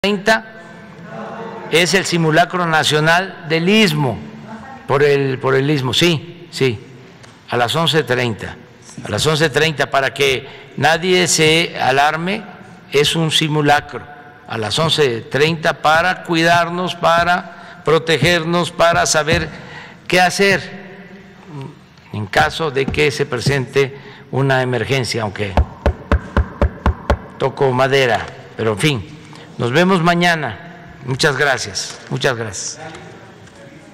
30 es el simulacro nacional del Istmo, por el Istmo, sí, a las 11:30, para que nadie se alarme, es un simulacro a las 11:30 para cuidarnos, para protegernos, para saber qué hacer en caso de que se presente una emergencia, aunque toco madera, pero en fin. Nos vemos mañana. Muchas gracias.